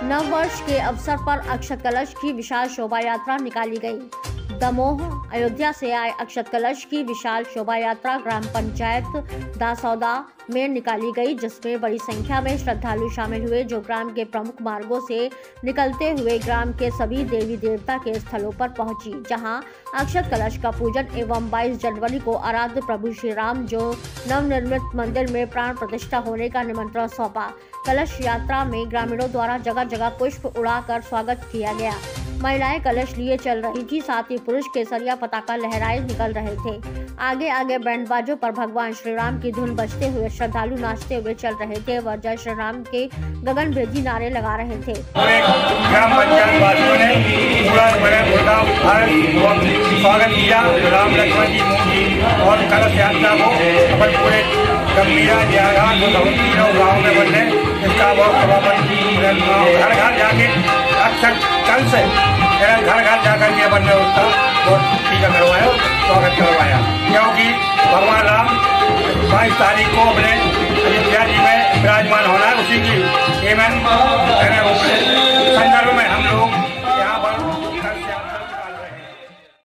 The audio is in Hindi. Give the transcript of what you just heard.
नव वर्ष के अवसर पर अक्षत कलश की विशाल शोभा यात्रा निकाली गई। दमोह अयोध्या से आए अक्षत कलश की विशाल शोभा यात्रा ग्राम पंचायत दासौदा में निकाली गई, जिसमें बड़ी संख्या में श्रद्धालु शामिल हुए, जो ग्राम के प्रमुख मार्गों से निकलते हुए ग्राम के सभी देवी देवता के स्थलों पर पहुंची, जहां अक्षत कलश का पूजन एवं 22 जनवरी को आराध्य प्रभु श्री राम जो नवनिर्मित मंदिर में प्राण प्रतिष्ठा होने का निमंत्रण सौंपा। कलश यात्रा में ग्रामीणों द्वारा जगह जगह पुष्प उड़ाकर स्वागत किया गया। महिलाएं कलश लिए चल रही थी, साथ ही पुरुष केसरिया पताका लहराए निकल रहे थे। आगे आगे बैंड बाजों पर भगवान श्री राम की धुन बजते हुए श्रद्धालु नाचते हुए चल रहे थे व जय श्री राम के गगनभेदी नारे लगा रहे थे। ग्राम पंचायत वासियों ने स्वागत किया। राम लक्ष्मण जी और कलश यात्रा को अपन पूरे गंभीरा गाँव में बनने इसका बहुत घर घर जाके अक्षर कल से घर घर जाकर के अपन ने उसका टीका करवाया, स्वागत करवाया, क्योंकि भगवान राम 22 तारीख को अपने अयोध्या जी में विराजमान होना है। उसी की